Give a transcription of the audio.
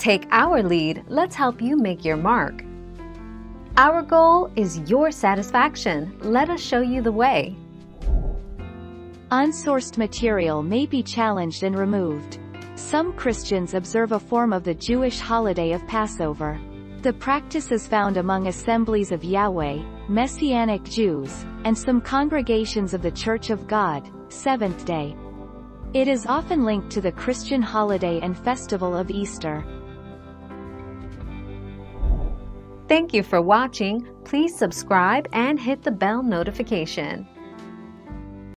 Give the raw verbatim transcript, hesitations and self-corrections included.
Take our lead, let's help you make your mark. Our goal is your satisfaction. Let us show you the way. Unsourced material may be challenged and removed. Some Christians observe a form of the Jewish holiday of Passover. The practice is found among Assemblies of Yahweh, Messianic Jews, and some congregations of the Church of God, Seventh-day. It is often linked to the Christian holiday and festival of Easter. Thank you for watching. Please subscribe and hit the bell notification.